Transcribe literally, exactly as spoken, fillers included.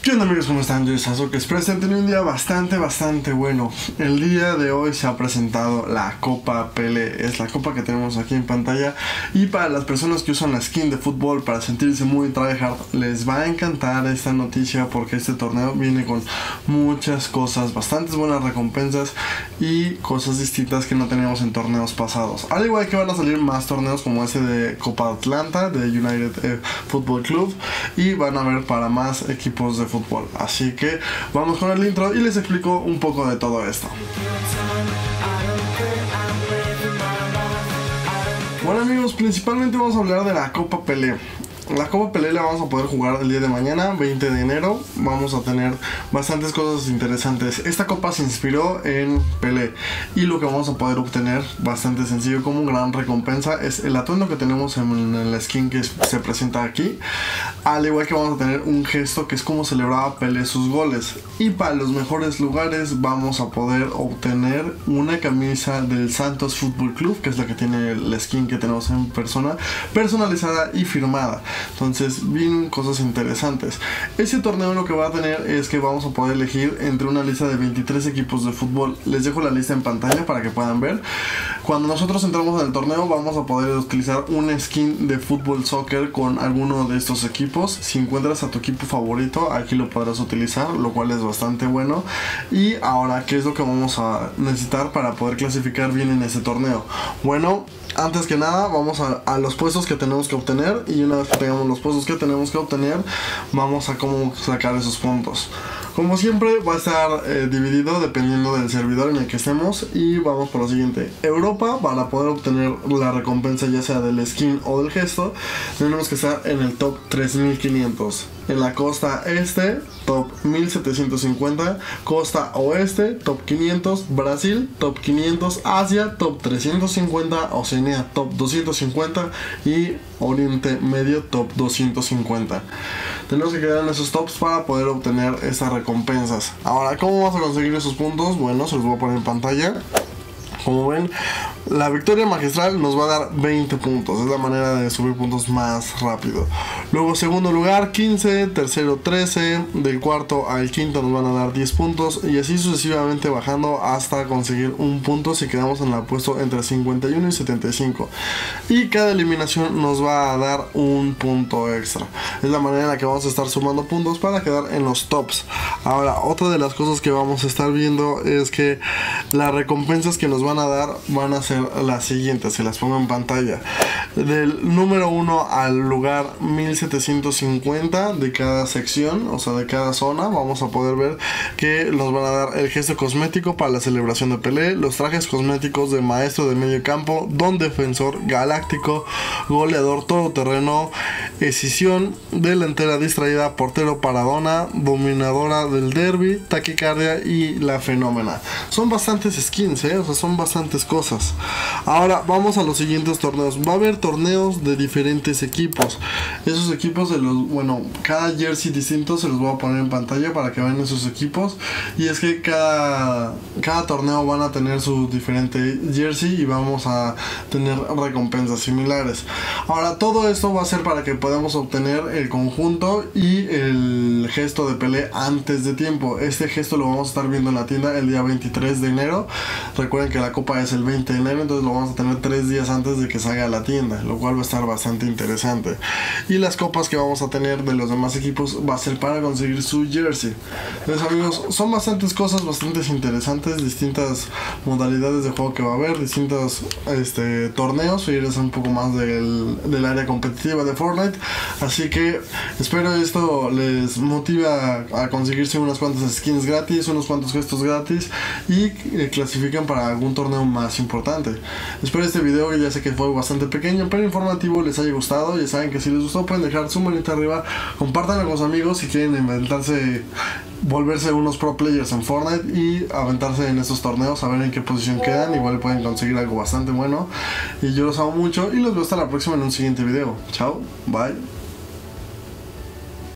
¿Qué onda amigos? ¿Cómo están? Yo soy Sasuke Express. Han tenido un día bastante, bastante bueno. El día de hoy se ha presentado la Copa Pelé. Es la copa que tenemos aquí en pantalla. Y para las personas que usan la skin de fútbol para sentirse muy tryhard, les va a encantar esta noticia porque este torneo viene con muchas cosas, bastantes buenas recompensas y cosas distintas que no teníamos en torneos pasados. Al igual que van a salir más torneos como ese de Copa Atlanta, de United eh, Football Club, y van a haber para más equipos de fútbol. Así que vamos con el intro y les explico un poco de todo esto. Bueno amigos, principalmente vamos a hablar de la Copa Pelé. La Copa Pelé la vamos a poder jugar el día de mañana, veinte de enero. Vamos a tener bastantes cosas interesantes. Esta copa se inspiró en Pelé y lo que vamos a poder obtener, bastante sencillo como gran recompensa, es el atuendo que tenemos en la skin que se presenta aquí. Al igual que vamos a tener un gesto que es como celebraba Pelé sus goles. Y para los mejores lugares vamos a poder obtener una camisa del Santos Fútbol Club, que es la que tiene la skin que tenemos en persona, personalizada y firmada. Entonces vienen cosas interesantes. Ese torneo lo que va a tener es que vamos a poder elegir entre una lista de veintitrés equipos de fútbol. Les dejo la lista en pantalla para que puedan ver. Cuando nosotros entramos en el torneo vamos a poder utilizar una skin de fútbol soccer con alguno de estos equipos. Si encuentras a tu equipo favorito, aquí lo podrás utilizar, lo cual es bastante bueno. Y ahora, ¿qué es lo que vamos a necesitar para poder clasificar bien en ese torneo? Bueno, antes que nada vamos a, a los puestos que tenemos que obtener, y una vez que tengamos los puestos que tenemos que obtener, vamos a cómo sacar esos puntos. Como siempre va a estar eh, dividido dependiendo del servidor en el que estemos, y vamos por lo siguiente. Europa, para poder obtener la recompensa ya sea del skin o del gesto, tenemos que estar en el top tres mil quinientos. En la costa este, top mil setecientos cincuenta, costa oeste, top quinientos, Brasil, top quinientos, Asia, top trescientos cincuenta, Oceanía, top doscientos cincuenta y Oriente Medio, top doscientos cincuenta. Tenemos que quedar en esos tops para poder obtener estas recompensas. Ahora, ¿cómo vamos a conseguir esos puntos? Bueno, se los voy a poner en pantalla. Como ven, la victoria magistral nos va a dar veinte puntos. Es la manera de subir puntos más rápido. Luego segundo lugar quince, tercero trece, del cuarto al quinto nos van a dar diez puntos, y así sucesivamente bajando hasta conseguir un punto si quedamos en el puesto entre cincuenta y uno y setenta y cinco. Y cada eliminación nos va a dar un punto extra. Es la manera en la que vamos a estar sumando puntos para quedar en los tops. Ahora, otra de las cosas que vamos a estar viendo es que las recompensas que nos van a dar van a ser las siguientes. Se las pongo en pantalla. Del número uno al lugar mil setecientos cincuenta de cada sección, o sea de cada zona, vamos a poder ver que nos van a dar el gesto cosmético para la celebración de Pelé, los trajes cosméticos de maestro de medio campo, don defensor, galáctico, goleador todoterreno, escisión, delantera distraída, portero paradona, dominadora del derby, taquicardia y la fenómena. Son bastantes skins, ¿eh? O sea, son bastantes cosas. Ahora vamos a los siguientes torneos. Va a haber torneos de diferentes equipos. Esos equipos de los, bueno, cada jersey distinto se los voy a poner en pantalla para que vean esos equipos. Y es que cada, cada torneo van a tener su diferente jersey y vamos a tener recompensas similares. Ahora todo esto va a ser para que podamos obtener el conjunto y el gesto de Pelé antes de tiempo. Este gesto lo vamos a estar viendo en la tienda el día veintitrés de enero. Recuerden que la copa es el veinte de enero, entonces lo vamos a tener tres días antes de que salga a la tienda, lo cual va a estar bastante interesante. Y las copas que vamos a tener de los demás equipos va a ser para conseguir su jersey. Entonces amigos, son bastantes cosas, bastantes interesantes, distintas modalidades de juego que va a haber, distintos este, torneos, y eres un poco más del, del área competitiva de Fortnite. Así que espero esto les motive a, a conseguirse unas cuantas skins gratis, unos cuantos gestos gratis, y eh, clasifican para algún torneo más importante. Espero este video, que ya sé que fue bastante pequeño pero informativo, les haya gustado. Ya saben que si les gustó pueden dejar su manita arriba, compártanlo con sus amigos si quieren inventarse, volverse unos pro players en Fortnite y aventarse en estos torneos, a ver en qué posición quedan. Igual pueden conseguir algo bastante bueno, y yo los amo mucho y los veo hasta la próxima en un siguiente video. Chao, bye.